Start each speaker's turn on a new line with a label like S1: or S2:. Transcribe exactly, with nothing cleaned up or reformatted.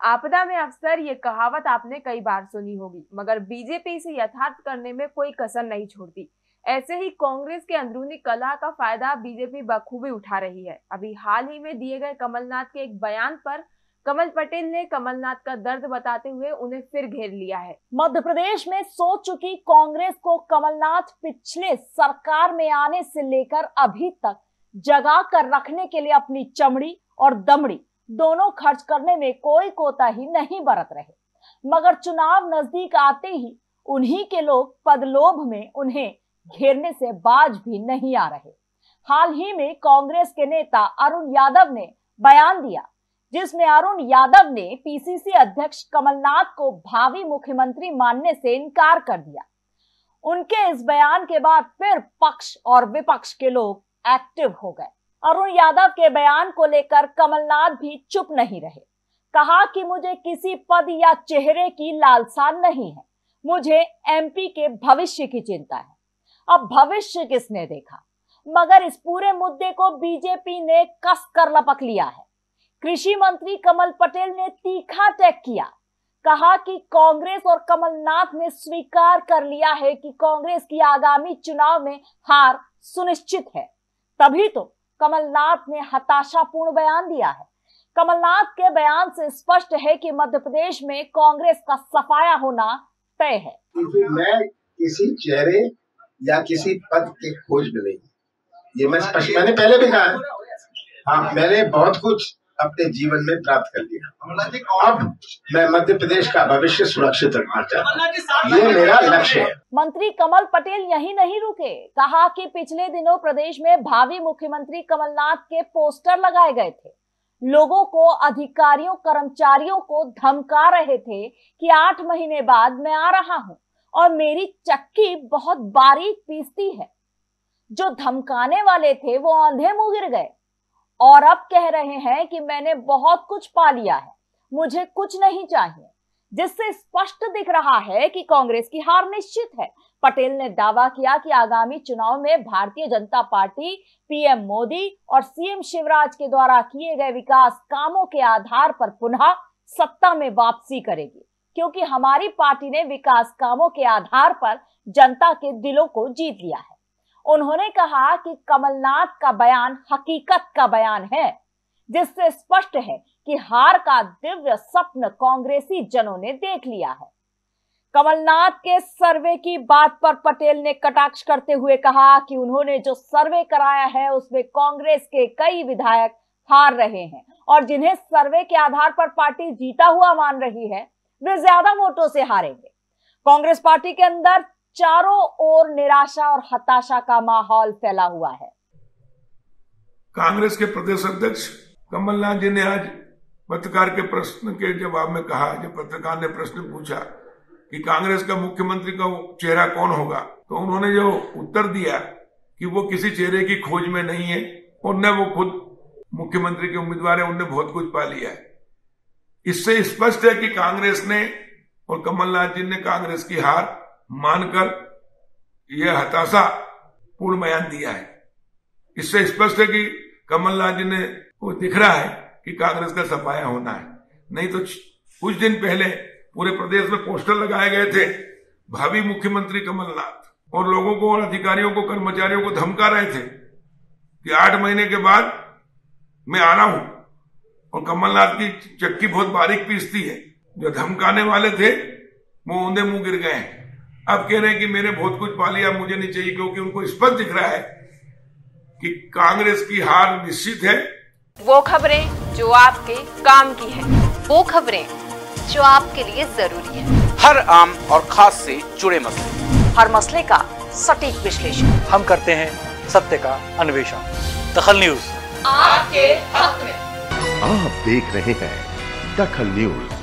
S1: आपदा में अक्सर ये कहावत आपने कई बार सुनी होगी, मगर बीजेपी इसे यथार्थ करने में कोई कसर नहीं छोड़ती। ऐसे ही कांग्रेस के अंदरूनी कलह का फायदा बीजेपी बखूबी उठा रही है। अभी हाल ही में दिए गए कमलनाथ के एक बयान पर कमल पटेल ने कमलनाथ का दर्द बताते हुए उन्हें फिर घेर लिया है।
S2: मध्य प्रदेश में सो चुकी कांग्रेस को कमलनाथ पिछले सरकार में आने से लेकर अभी तक जगा कर रखने के लिए अपनी चमड़ी और दमड़ी दोनों खर्च करने में कोई कोताही नहीं बरत रहे, मगर चुनाव नजदीक आते ही उन्हीं के लोग पदलोभ में उन्हें घेरने से बाज भी नहीं आ रहे। हाल ही में कांग्रेस के नेता अरुण यादव ने बयान दिया, जिसमें अरुण यादव ने पीसीसी अध्यक्ष कमलनाथ को भावी मुख्यमंत्री मानने से इनकार कर दिया। उनके इस बयान के बाद फिर पक्ष और विपक्ष के लोग एक्टिव हो गए। अरुण यादव के बयान को लेकर कमलनाथ भी चुप नहीं रहे। कहा कि मुझे किसी पद या चेहरे की लालसा नहीं है, मुझे एमपी के भविष्य की चिंता है। अब भविष्य किसने देखा, मगर इस पूरे मुद्दे को बीजेपी ने कस कर लपक लिया है। कृषि मंत्री कमल पटेल ने तीखा अटैक किया, कहा कि कांग्रेस और कमलनाथ ने स्वीकार कर लिया है कि कांग्रेस की आगामी चुनाव में हार सुनिश्चित है। तभी तो कमलनाथ ने हताशापूर्ण बयान दिया है। कमलनाथ के बयान से स्पष्ट है कि मध्य प्रदेश में कांग्रेस का सफाया होना तय है।
S3: मैं किसी चेहरे या किसी पद के खोज में नहीं, ये मैं स्पष्ट मैंने पहले भी कहा। हाँ, मैंने बहुत कुछ अपने जीवन में प्राप्त कर लिया। अब मैं मध्य प्रदेश का भविष्य सुरक्षित रखना चाहता हूँ, ये मेरा लक्ष्य है।
S2: मंत्री कमल पटेल यही नहीं रुके, कहा कि पिछले दिनों प्रदेश में भावी मुख्यमंत्री कमलनाथ के पोस्टर लगाए गए थे। लोगों को, अधिकारियों, कर्मचारियों को धमका रहे थे कि आठ महीने बाद मैं आ रहा हूँ और मेरी चक्की बहुत बारीक पीसती है। जो धमकाने वाले थे वो अंधे मुंह गिर गए और अब कह रहे हैं कि मैंने बहुत कुछ पा लिया है, मुझे कुछ नहीं चाहिए, जिससे स्पष्ट दिख रहा है कि कांग्रेस की हार निश्चित है। पटेल ने दावा किया कि आगामी चुनाव में भारतीय जनता पार्टी पीएम मोदी और सीएम शिवराज के द्वारा किए गए विकास कामों के आधार पर पुनः सत्ता में वापसी करेगी, क्योंकि हमारी पार्टी ने विकास कामों के आधार पर जनता के दिलों को जीत लिया है। उन्होंने कहा कि कमलनाथ का बयान हकीकत का बयान है, जिससे स्पष्ट है कि हार का दिव्य स्वप्न कांग्रेसी जनों ने देख लिया है। कमलनाथ के सर्वे की बात पर पटेल ने कटाक्ष करते हुए कहा कि उन्होंने जो सर्वे कराया है उसमें कांग्रेस के कई विधायक हार रहे हैं और जिन्हें सर्वे के आधार पर पार्टी जीता हुआ मान रही है वे ज्यादा वोटों से हारेंगे। कांग्रेस पार्टी के अंदर चारों ओर निराशा और हताशा का माहौल फैला हुआ है।
S4: कांग्रेस के प्रदेश अध्यक्ष कमलनाथ जी ने आज पत्रकार के प्रश्न के जवाब में कहा, जब पत्रकार ने प्रश्न पूछा कि कांग्रेस का मुख्यमंत्री का चेहरा कौन होगा, तो उन्होंने जो उत्तर दिया कि वो किसी चेहरे की खोज में नहीं है और न वो खुद मुख्यमंत्री के उम्मीदवार है, उनने बहुत कुछ पा लिया है। इससे स्पष्ट है कि कांग्रेस ने और कमलनाथ जी ने कांग्रेस की हार मानकर यह हताशा पूर्ण बयान दिया है। इससे स्पष्ट है कि कमलनाथ जी ने वो दिख रहा है कि कांग्रेस का सफाया होना है। नहीं तो कुछ दिन पहले पूरे प्रदेश में पोस्टर लगाए गए थे भावी मुख्यमंत्री कमलनाथ, और लोगों को और अधिकारियों को, कर्मचारियों को धमका रहे थे कि आठ महीने के बाद मैं आ रहा हूं और कमलनाथ की चक्की बहुत बारीक पीसती है। जो धमकाने वाले थे वो औंधे मुंह गिर गए हैं। अब कह रहे हैं कि मैंने बहुत कुछ पा लिया, मुझे नहीं चाहिए, क्योंकि उनको स्पष्ट दिख रहा है कि कांग्रेस की हार निश्चित है।
S1: वो खबरें जो आपके काम की है,
S5: वो खबरें जो आपके लिए जरूरी है,
S6: हर आम और खास से जुड़े मसले,
S2: हर मसले का सटीक विश्लेषण
S7: हम करते हैं, सत्य का अन्वेषण। दखल न्यूज
S5: आपके हक में।
S8: आप देख रहे हैं दखल न्यूज।